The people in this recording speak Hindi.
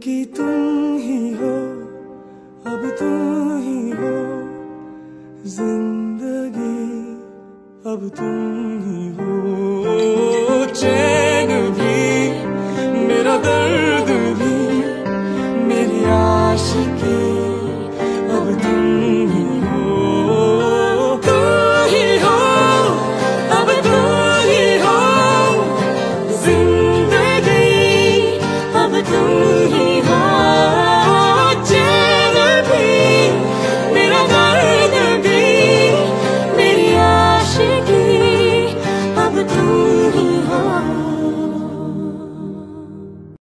कि तुम ही हो, अब तुम ही हो जिंदगी, अब तुम ही हो। चैन भी मेरा दर्द